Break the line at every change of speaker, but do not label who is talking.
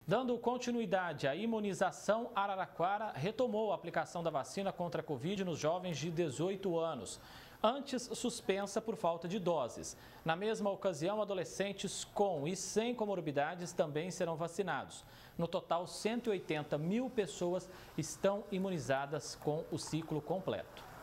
Dando continuidade à imunização, Araraquara retomou a aplicação da vacina contra a Covid nos jovens de 18 anos, antes suspensa por falta de doses. Na mesma ocasião, adolescentes com e sem comorbidades também serão vacinados. No total, 180 mil pessoas estão imunizadas com o ciclo completo.